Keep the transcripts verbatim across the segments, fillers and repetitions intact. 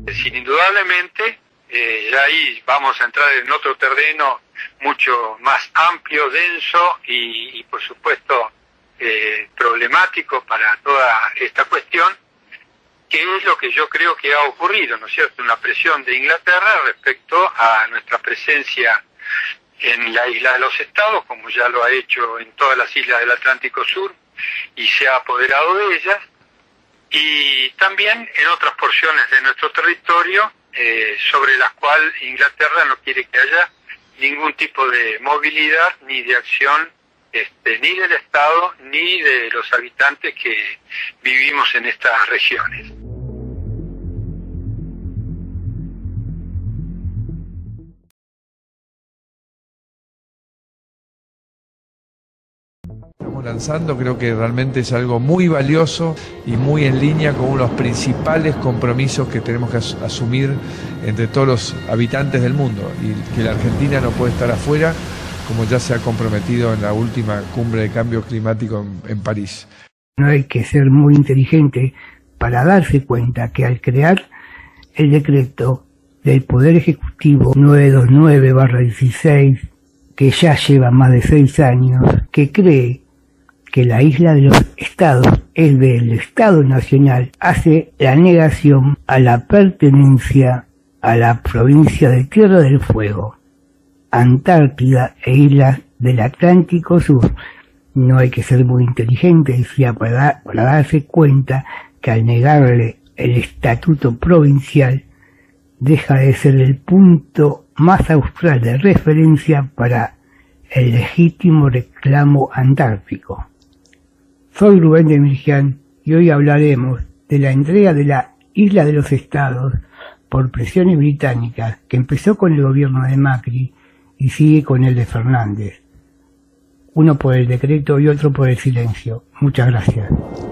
decir, indudablemente, eh, ya ahí vamos a entrar en otro terreno mucho más amplio, denso y, y por supuesto, eh, problemático para toda esta cuestión, que es lo que yo creo que ha ocurrido, ¿no es cierto? Una presión de Inglaterra respecto a nuestra presencia en la isla de los Estados, como ya lo ha hecho en todas las islas del Atlántico Sur, y se ha apoderado de ellas, y también en otras porciones de nuestro territorio, eh, sobre las cuales Inglaterra no quiere que haya ningún tipo de movilidad ni de acción, este, ni del Estado ni de los habitantes que vivimos en estas regiones. Estamos lanzando, creo que realmente es algo muy valioso y muy en línea con uno de los principales compromisos que tenemos que as asumir entre todos los habitantes del mundo, y que la Argentina no puede estar afuera, como ya se ha comprometido en la última cumbre de cambio climático en, en París. No hay que ser muy inteligente para darse cuenta que al crear el decreto del Poder Ejecutivo novecientos veintinueve barra dieciséis, que ya lleva más de seis años, que cree que la isla de los estados es del Estado Nacional, hace la negación a la pertenencia a la provincia de Tierra del Fuego, Antártida e islas del Atlántico Sur. No hay que ser muy inteligente, decía, para, para darse cuenta que al negarle el estatuto provincial, deja de ser el punto más austral de referencia para el legítimo reclamo antártico. Soy Rubén de Milgián y hoy hablaremos de la entrega de la isla de los estados por presiones británicas, que empezó con el gobierno de Macri y sigue con el de Fernández. Uno por el decreto y otro por el silencio. Muchas gracias.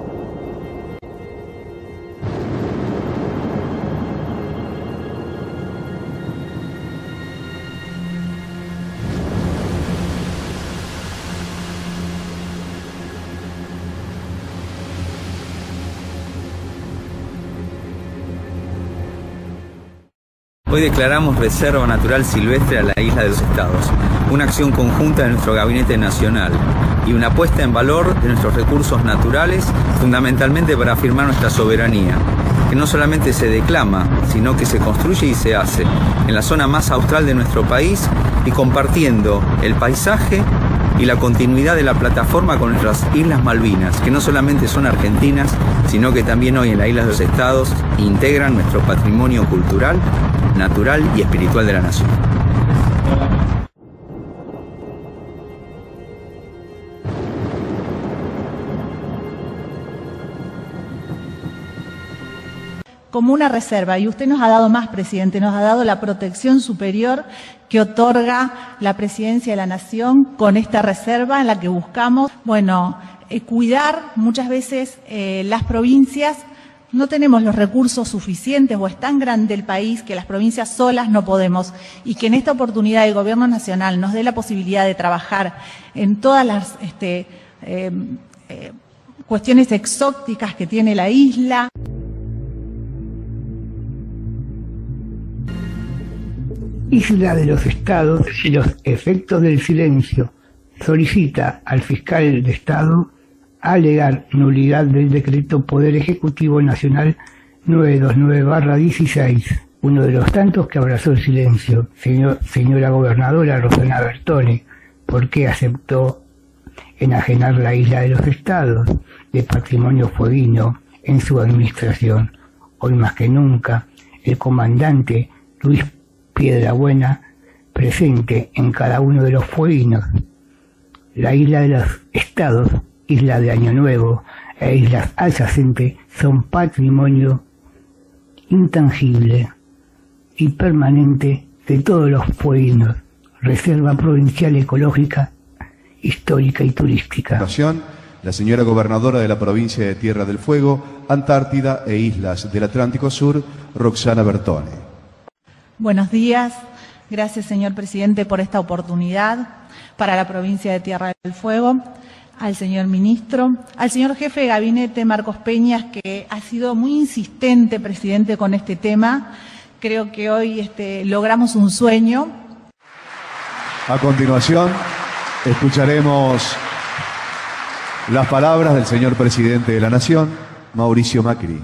Hoy declaramos Reserva Natural Silvestre a la Isla de los Estados, una acción conjunta de nuestro Gabinete Nacional y una puesta en valor de nuestros recursos naturales, fundamentalmente para afirmar nuestra soberanía, que no solamente se declama, sino que se construye y se hace en la zona más austral de nuestro país y compartiendo el paisaje y la continuidad de la plataforma con nuestras Islas Malvinas, que no solamente son argentinas, sino que también hoy en la Isla de los Estados integran nuestro patrimonio cultural, natural y espiritual de la nación. Como una reserva, y usted nos ha dado más, presidente, nos ha dado la protección superior que otorga la Presidencia de la Nación con esta reserva en la que buscamos, bueno, eh, cuidar muchas veces eh, las provincias. No tenemos los recursos suficientes o es tan grande el país que las provincias solas no podemos, y que en esta oportunidad el Gobierno Nacional nos dé la posibilidad de trabajar en todas las este, eh, eh, cuestiones exóticas que tiene la isla. Isla de los Estados y los efectos del silencio. Solicita al fiscal de Estado alegar nulidad del decreto Poder Ejecutivo Nacional novecientos veintinueve barra dieciséis, uno de los tantos que abrazó el silencio. Señor, señora gobernadora Rosana Bertone, ¿por qué aceptó enajenar la isla de los estados de patrimonio fueguino en su administración? Hoy más que nunca, el comandante Luis Piedrabuena, presente en cada uno de los fueguinos. La isla de los estados, isla de Año Nuevo e islas adyacentes son patrimonio intangible y permanente de todos los fueguinos, reserva provincial ecológica, histórica y turística. La señora gobernadora de la provincia de Tierra del Fuego, Antártida e islas del Atlántico Sur, Roxana Bertone. Buenos días. Gracias, señor presidente, por esta oportunidad para la provincia de Tierra del Fuego. al señor ministro, al señor jefe de gabinete, Marcos Peñas, que ha sido muy insistente, presidente, con este tema. Creo que hoy este, logramos un sueño. A continuación, escucharemos las palabras del señor presidente de la Nación, Mauricio Macri.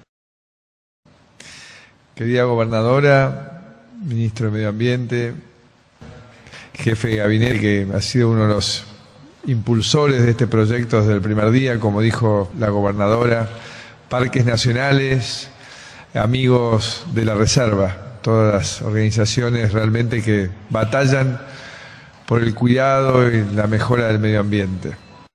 Querida gobernadora, ministro de Medio Ambiente, jefe de gabinete, que ha sido uno de los impulsores de este proyecto desde el primer día, como dijo la gobernadora, parques nacionales, amigos de la reserva, todas las organizaciones realmente que batallan por el cuidado y la mejora del medio ambiente.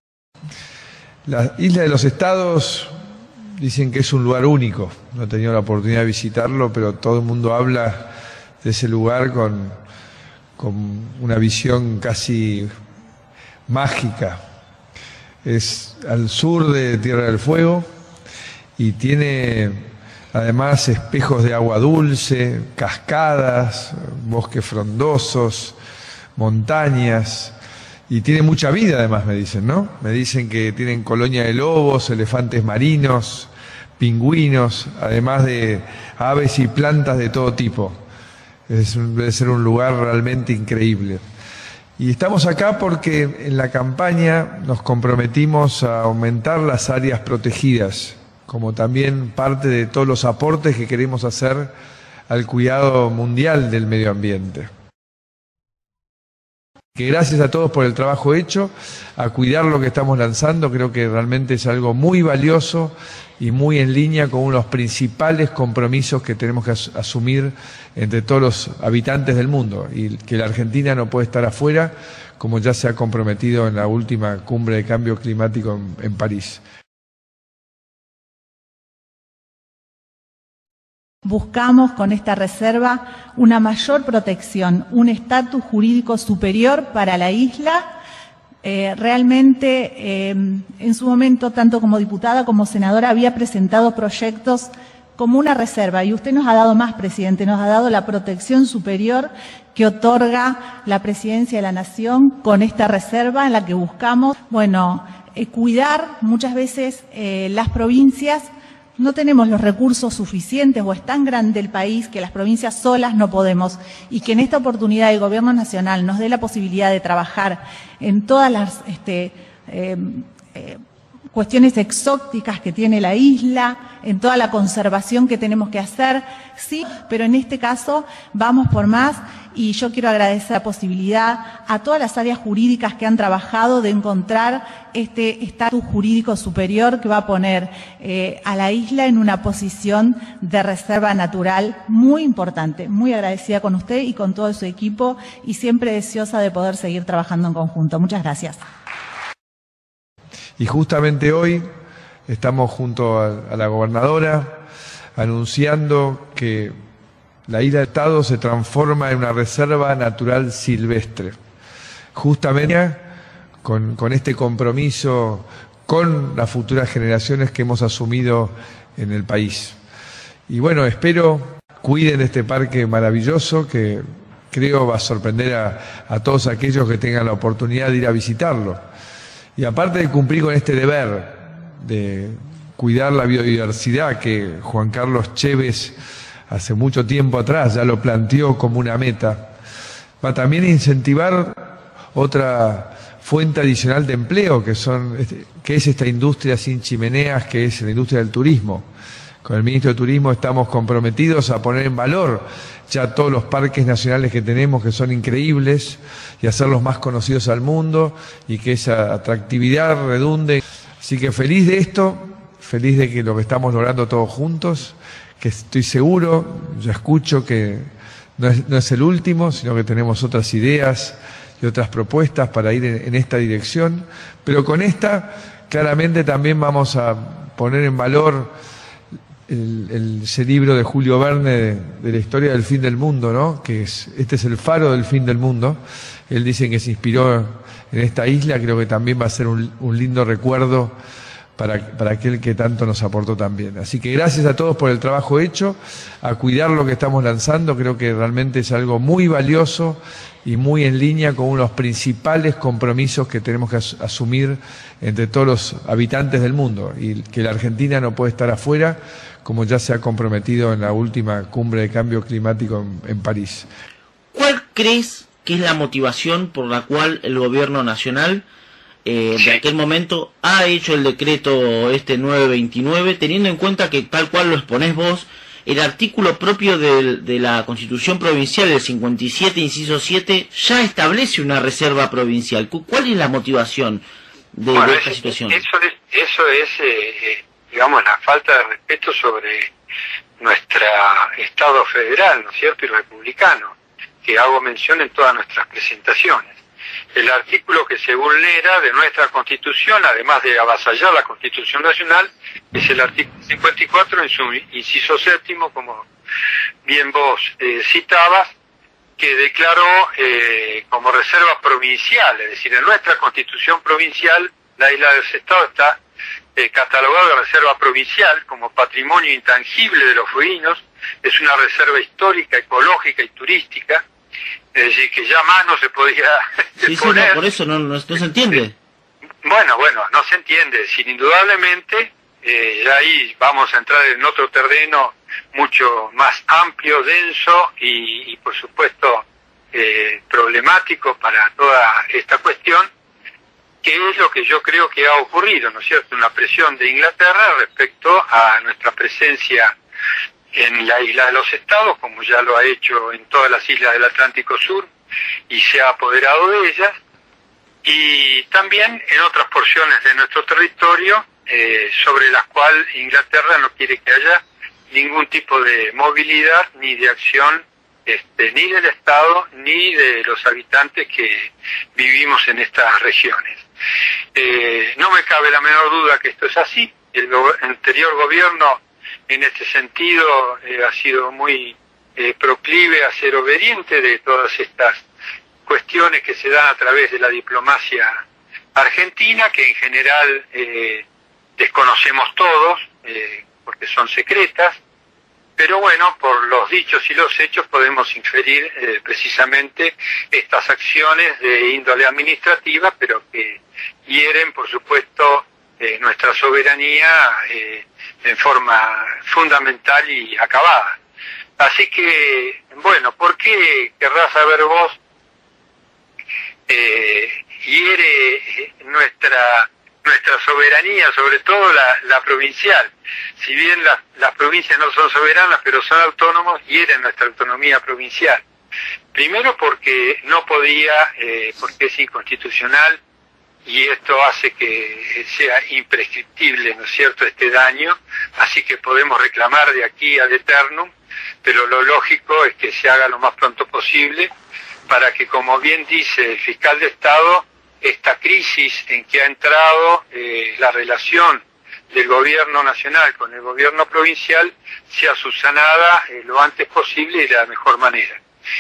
La Isla de los Estados dicen que es un lugar único, no he tenido la oportunidad de visitarlo, pero todo el mundo habla de ese lugar con, con una visión casi mágica. Es al sur de Tierra del Fuego y tiene además espejos de agua dulce, cascadas, bosques frondosos, montañas, y tiene mucha vida además, me dicen, ¿no? Me dicen que tienen colonia de lobos, elefantes marinos, pingüinos, además de aves y plantas de todo tipo. Es, debe ser un lugar realmente increíble. Y estamos acá porque en la campaña nos comprometimos a aumentar las áreas protegidas, como también parte de todos los aportes que queremos hacer al cuidado mundial del medio ambiente. Que gracias a todos por el trabajo hecho, a cuidar lo que estamos lanzando, creo que realmente es algo muy valioso y muy en línea con uno de los principales compromisos que tenemos que as asumir entre todos los habitantes del mundo, y que la Argentina no puede estar afuera, como ya se ha comprometido en la última cumbre de cambio climático en, en París. Buscamos con esta reserva una mayor protección, un estatus jurídico superior para la isla. Eh, realmente, eh, en su momento, tanto como diputada como senadora, había presentado proyectos como una reserva, y usted nos ha dado más, presidente, nos ha dado la protección superior que otorga la Presidencia de la Nación con esta reserva, en la que buscamos, bueno, eh, cuidar muchas veces eh, las provincias. No tenemos los recursos suficientes, o es tan grande el país que las provincias solas no podemos, y que en esta oportunidad el Gobierno Nacional nos dé la posibilidad de trabajar en todas las este, eh, eh, cuestiones exóticas que tiene la isla, en toda la conservación que tenemos que hacer, sí, pero en este caso vamos por más, y yo quiero agradecer la posibilidad a todas las áreas jurídicas que han trabajado de encontrar este estatus jurídico superior que va a poner eh, a la isla en una posición de reserva natural muy importante. Muy agradecida con usted y con todo su equipo, y siempre deseosa de poder seguir trabajando en conjunto. Muchas gracias. Y justamente hoy estamos junto a, a la gobernadora anunciando que la isla de Estado se transforma en una reserva natural silvestre. Justamente con, con este compromiso con las futuras generaciones que hemos asumido en el país. Y bueno, espero cuiden este parque maravilloso que creo va a sorprender a, a todos aquellos que tengan la oportunidad de ir a visitarlo. Y aparte de cumplir con este deber de cuidar la biodiversidad que Juan Carlos Chévez hace mucho tiempo atrás ya lo planteó como una meta, va también a incentivar otra fuente adicional de empleo que, son, que es esta industria sin chimeneas, que es la industria del turismo. Con el ministro de Turismo estamos comprometidos a poner en valor ya todos los parques nacionales que tenemos, que son increíbles, y hacerlos más conocidos al mundo, y que esa atractividad redunde. Así que feliz de esto, feliz de que lo que estamos logrando todos juntos, que estoy seguro, yo escucho que no es, no es el último, sino que tenemos otras ideas y otras propuestas para ir en, en esta dirección, pero con esta claramente también vamos a poner en valor El, el, ese libro de Julio Verne de, de la historia del fin del mundo, ¿no? Que es, este es el faro del fin del mundo. Él dice que se inspiró en esta isla, creo que también va a ser un, un lindo recuerdo para, para aquel que tanto nos aportó también. Así que gracias a todos por el trabajo hecho, a cuidar lo que estamos lanzando, creo que realmente es algo muy valioso y muy en línea con uno de los principales compromisos que tenemos que as asumir entre todos los habitantes del mundo, y que la Argentina no puede estar afuera, como ya se ha comprometido en la última cumbre de cambio climático en, en París. ¿Cuál crees que es la motivación por la cual el gobierno nacional eh, de aquel momento ha hecho el decreto este nueve veintinueve, teniendo en cuenta que, tal cual lo exponés vos, el artículo propio de, de la Constitución Provincial, el cincuenta y siete, inciso siete, ya establece una reserva provincial? ¿Cuál es la motivación de, bueno, de esta es, situación? Eso es, eso es eh, digamos, la falta de respeto sobre nuestro Estado federal, ¿no es cierto?, y republicano, que hago mención en todas nuestras presentaciones. El artículo que se vulnera de nuestra Constitución, además de avasallar la Constitución Nacional, es el artículo cincuenta y cuatro en su inciso séptimo, como bien vos eh, citabas, que declaró eh, como reserva provincial, es decir, en nuestra Constitución provincial, la isla de los Estados está eh, catalogada de reserva provincial como patrimonio intangible de los fueguinos, es una reserva histórica, ecológica y turística. Es decir, que ya más no se podía sí, poner. Sí, no, por eso no, no, no se entiende. Bueno, bueno, no se entiende. Sin indudablemente, eh, ya ahí vamos a entrar en otro terreno mucho más amplio, denso y, y por supuesto, eh, problemático para toda esta cuestión, que es lo que yo creo que ha ocurrido, ¿no es cierto? Una presión de Inglaterra respecto a nuestra presencia en la isla de los Estados, como ya lo ha hecho en todas las islas del Atlántico Sur, y se ha apoderado de ellas, y también en otras porciones de nuestro territorio, eh, sobre las cuales Inglaterra no quiere que haya ningún tipo de movilidad ni de acción, este, ni del Estado ni de los habitantes que vivimos en estas regiones. Eh, no me cabe la menor duda que esto es así. El go- anterior gobierno en este sentido eh, ha sido muy eh, proclive a ser obediente de todas estas cuestiones que se dan a través de la diplomacia argentina, que en general eh, desconocemos todos, eh, porque son secretas, pero bueno, por los dichos y los hechos podemos inferir eh, precisamente estas acciones de índole administrativa, pero que hieren, por supuesto, eh, nuestra soberanía eh, en forma fundamental y acabada. Así que, bueno, ¿por qué querrás saber vos eh, hiere nuestra nuestra soberanía, sobre todo la, la provincial? Si bien la, las provincias no son soberanas, pero son autónomos, hieren nuestra autonomía provincial. Primero porque no podía, eh, porque es inconstitucional, y esto hace que sea imprescriptible, ¿no es cierto?, este daño, así que podemos reclamar de aquí ad eternum, pero lo lógico es que se haga lo más pronto posible para que, como bien dice el fiscal de Estado, esta crisis en que ha entrado eh, la relación del gobierno nacional con el gobierno provincial sea subsanada eh, lo antes posible y de la mejor manera.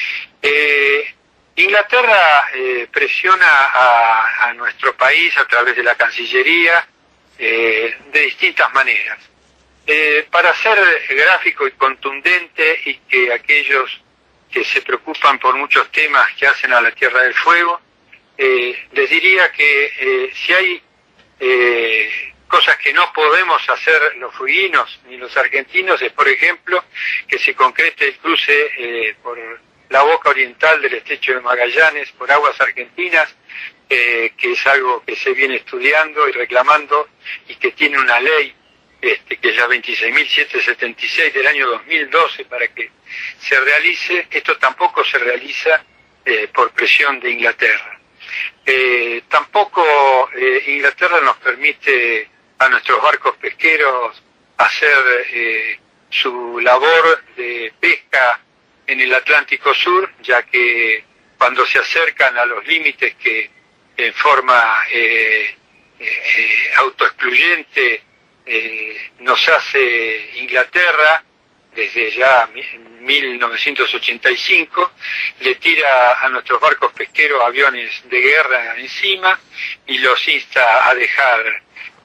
Eh, Inglaterra eh, presiona a, a nuestro país a través de la Cancillería eh, de distintas maneras. Eh, para ser gráfico y contundente, y que aquellos que se preocupan por muchos temas que hacen a la Tierra del Fuego, eh, les diría que eh, si hay eh, cosas que no podemos hacer los fueguinos ni los argentinos, es por ejemplo que se concrete el cruce eh, por la boca oriental del estrecho de Magallanes por aguas argentinas, eh, que es algo que se viene estudiando y reclamando y que tiene una ley, este, que es la veintiséis mil setecientos setenta y seis del año dos mil doce para que se realice. Esto tampoco se realiza eh, por presión de Inglaterra. Eh, tampoco eh, Inglaterra nos permite a nuestros barcos pesqueros hacer eh, su labor de pesca en el Atlántico Sur, ya que cuando se acercan a los límites que en forma eh, eh, autoexcluyente eh, nos hace Inglaterra desde ya mil novecientos ochenta y cinco, le tira a nuestros barcos pesqueros aviones de guerra encima y los insta a dejar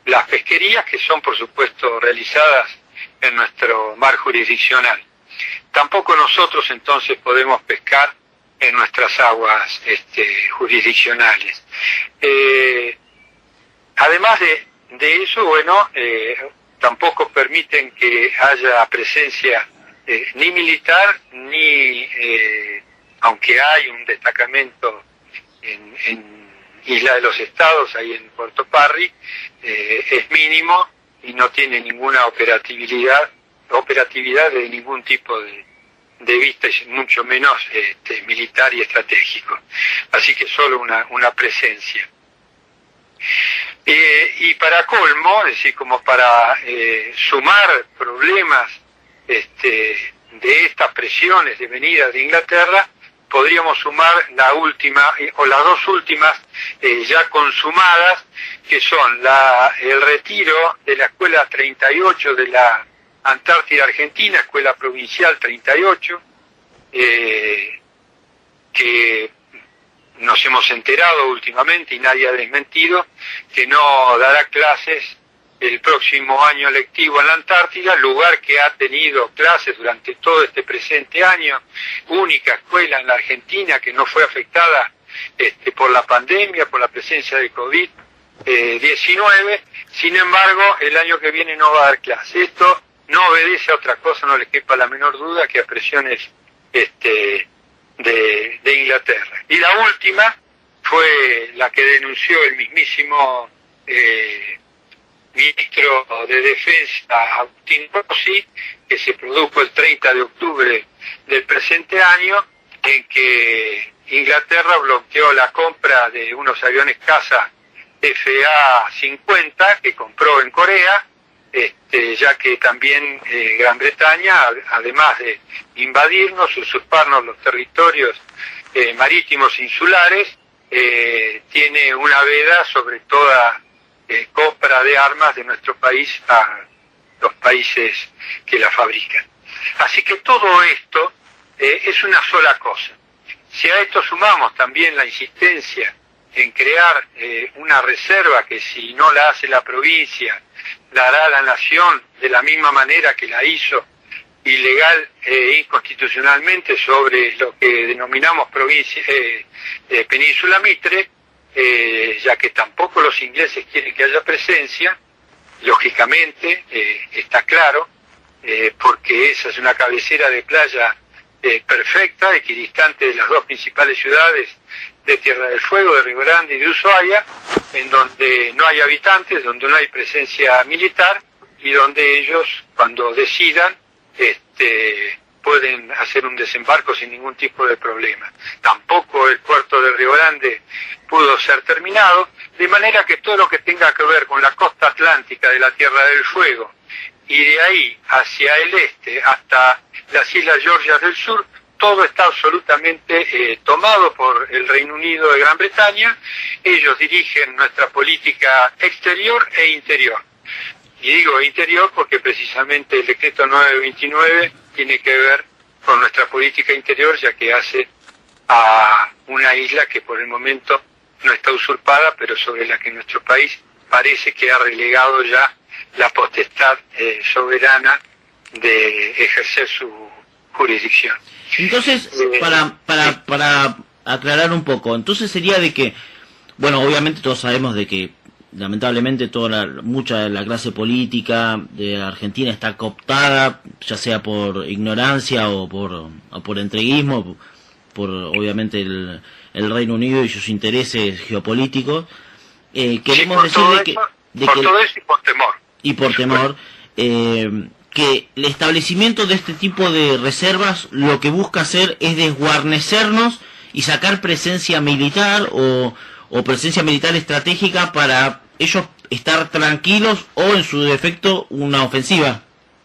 las pesquerías que son por supuesto realizadas en nuestro mar jurisdiccional. Tampoco nosotros entonces podemos pescar en nuestras aguas este, jurisdiccionales. Eh, además de, de eso, bueno, eh, tampoco permiten que haya presencia eh, ni militar, ni, eh, aunque hay un destacamento en, en Isla de los Estados, ahí en Puerto Parry, eh, es mínimo y no tiene ninguna operatividad, operatividad de ningún tipo de, de vista, y mucho menos este, militar y estratégico. Así que solo una, una presencia. Eh, y para colmo, es decir, como para eh, sumar problemas este, de estas presiones de venida de Inglaterra, podríamos sumar la última, o las dos últimas eh, ya consumadas, que son la, el retiro de la Escuela treinta y ocho de la Antártida Argentina, Escuela Provincial treinta y ocho, eh, que nos hemos enterado últimamente y nadie ha desmentido, que no dará clases el próximo año lectivo en la Antártida, lugar que ha tenido clases durante todo este presente año, única escuela en la Argentina que no fue afectada este, por la pandemia, por la presencia de COVID diecinueve, sin embargo el año que viene no va a dar clases. Esto no obedece a otra cosa, no le quepa la menor duda, que a presiones este, de, de Inglaterra. Y la última fue la que denunció el mismísimo eh, ministro de Defensa, Agustín Rossi, que se produjo el treinta de octubre del presente año, en que Inglaterra bloqueó la compra de unos aviones caza F A cincuenta que compró en Corea, este, ya que también eh, Gran Bretaña, además de invadirnos, usurparnos los territorios eh, marítimos insulares, eh, tiene una veda sobre toda eh, compra de armas de nuestro país a los países que la fabrican. Así que todo esto eh, es una sola cosa. Si a esto sumamos también la insistencia en crear eh, una reserva que, si no la hace la provincia, la hará la nación de la misma manera que la hizo ilegal e inconstitucionalmente sobre lo que denominamos provincia, eh, eh, Península Mitre, eh, ya que tampoco los ingleses quieren que haya presencia, lógicamente, eh, está claro, eh, porque esa es una cabecera de playa eh, perfecta, equidistante de las dos principales ciudades de Tierra del Fuego, de Río Grande y de Ushuaia, en donde no hay habitantes, donde no hay presencia militar y donde ellos, cuando decidan, este, pueden hacer un desembarco sin ningún tipo de problema. Tampoco el puerto de Río Grande pudo ser terminado, de manera que todo lo que tenga que ver con la costa atlántica de la Tierra del Fuego y de ahí hacia el este hasta las Islas Georgias del Sur, todo está absolutamente eh, tomado por el Reino Unido de Gran Bretaña. Ellos dirigen nuestra política exterior e interior. Y digo interior porque precisamente el decreto nueve veintinueve tiene que ver con nuestra política interior, ya que hace a una isla que por el momento no está usurpada, pero sobre la que nuestro país parece que ha relegado ya la potestad eh, soberana de ejercer su jurisdicción. Entonces, para, para, para aclarar un poco, entonces sería de que, bueno, obviamente todos sabemos de que lamentablemente toda la, mucha de la clase política de Argentina está cooptada, ya sea por ignorancia o por, o por entreguismo, por obviamente el, el Reino Unido y sus intereses geopolíticos. Eh, queremos sí, decir de que, de por que, todo eso y por temor. Y por temor. Eh, que el establecimiento de este tipo de reservas lo que busca hacer es desguarnecernos y sacar presencia militar o, o presencia militar estratégica para ellos estar tranquilos o en su defecto una ofensiva.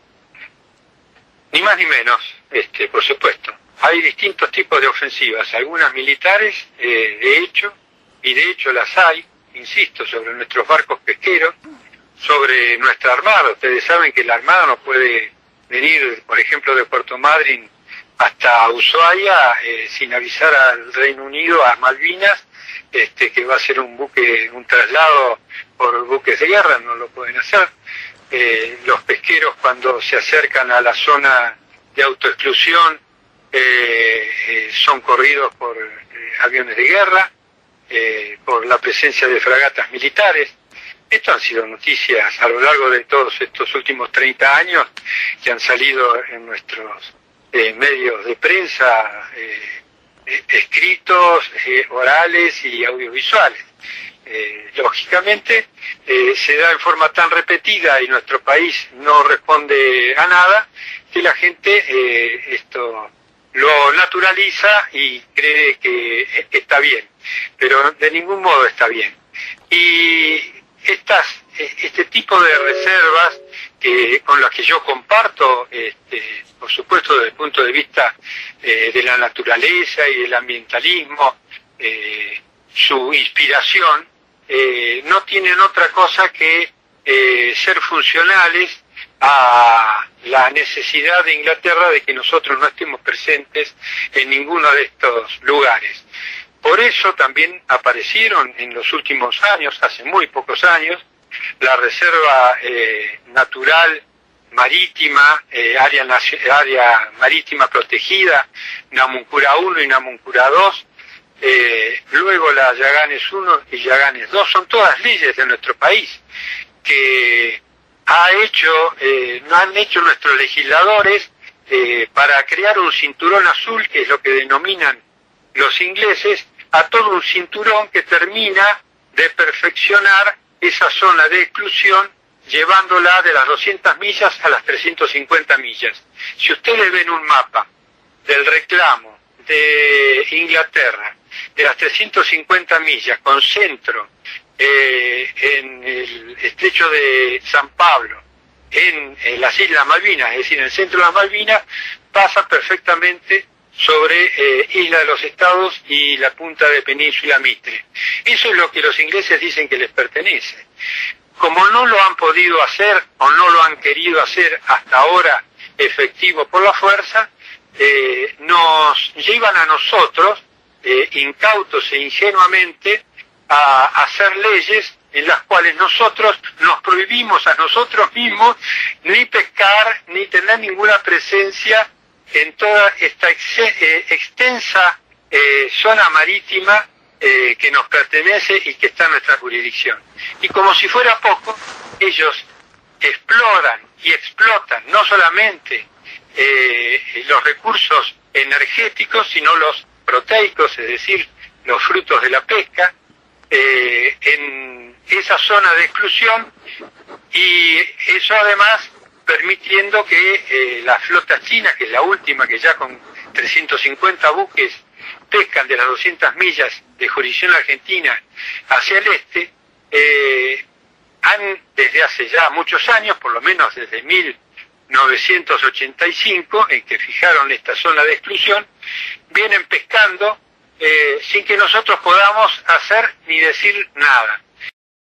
Ni más ni menos, este, por supuesto. Hay distintos tipos de ofensivas, algunas militares, eh, de hecho, y de hecho las hay, insisto, sobre nuestros barcos pesqueros, sobre nuestra armada. Ustedes saben que la armada no puede venir, por ejemplo, de Puerto Madryn hasta Ushuaia eh, sin avisar al Reino Unido, a Malvinas, este, que va a ser un buque, un traslado por buques de guerra, no lo pueden hacer. Eh, los pesqueros cuando se acercan a la zona de autoexclusión eh, eh, son corridos por eh, aviones de guerra, eh, por la presencia de fragatas militares. Esto han sido noticias a lo largo de todos estos últimos treinta años que han salido en nuestros eh, medios de prensa, eh, eh, escritos, eh, orales y audiovisuales. Eh, lógicamente eh, se da en forma tan repetida y nuestro país no responde a nada que la gente eh, esto lo naturaliza y cree que está bien, pero de ningún modo está bien. Y estas este tipo de reservas que con las que yo comparto, este, por supuesto desde el punto de vista eh, de la naturaleza y del ambientalismo, eh, su inspiración, eh, no tienen otra cosa que eh, ser funcionales a la necesidad de Inglaterra de que nosotros no estemos presentes en ninguno de estos lugares. Por eso también aparecieron en los últimos años, hace muy pocos años, la Reserva eh, Natural Marítima, eh, área, área marítima protegida, Namuncurá uno y Namuncurá dos, eh, luego la Yaganes uno y Yaganes dos, son todas leyes de nuestro país que ha hecho, eh, no han hecho nuestros legisladores eh, para crear un cinturón azul, que es lo que denominan los ingleses, a todo un cinturón que termina de perfeccionar esa zona de exclusión, llevándola de las doscientas millas a las trescientas cincuenta millas. Si ustedes ven un mapa del reclamo de Inglaterra, de las trescientas cincuenta millas, con centro eh, en el estrecho de San Pablo, en, en las Islas Malvinas, es decir, en el centro de las Malvinas, pasa perfectamente sobre eh, Isla de los Estados y la punta de Península Mitre. Eso es lo que los ingleses dicen que les pertenece. Como no lo han podido hacer o no lo han querido hacer hasta ahora efectivo por la fuerza, eh, nos llevan a nosotros, eh, incautos e ingenuamente, a, a hacer leyes en las cuales nosotros nos prohibimos a nosotros mismos ni pescar ni tener ninguna presencia en toda esta ex, eh, extensa eh, zona marítima eh, que nos pertenece y que está en nuestra jurisdicción. Y como si fuera poco, ellos exploran y explotan no solamente eh, los recursos energéticos, sino los proteicos, es decir, los frutos de la pesca, eh, en esa zona de exclusión, y eso además permitiendo que eh, la flota china, que es la última, que ya con trescientos cincuenta buques pescan de las doscientas millas de jurisdicción argentina hacia el este, eh, han desde hace ya muchos años, por lo menos desde mil novecientos ochenta y cinco, en que fijaron esta zona de exclusión, vienen pescando eh, sin que nosotros podamos hacer ni decir nada.